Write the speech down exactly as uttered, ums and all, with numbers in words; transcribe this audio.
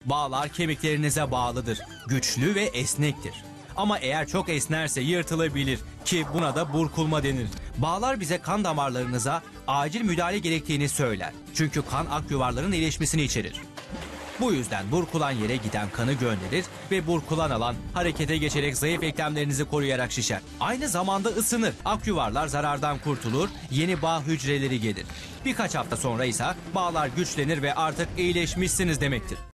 Bağlar kemiklerinize bağlıdır. Güçlü ve esnektir. Ama eğer çok esnerse yırtılabilir ki buna da burkulma denir. Bağlar bize kan damarlarınıza acil müdahale gerektiğini söyler. Çünkü kan akyuvarların iyileşmesini içerir. Bu yüzden burkulan yere giden kanı gönderir ve burkulan alan harekete geçerek zayıf eklemlerinizi koruyarak şişer. Aynı zamanda ısınır. Akyuvarlar zarardan kurtulur, yeni bağ hücreleri gelir. Birkaç hafta sonra ise bağlar güçlenir ve artık iyileşmişsiniz demektir.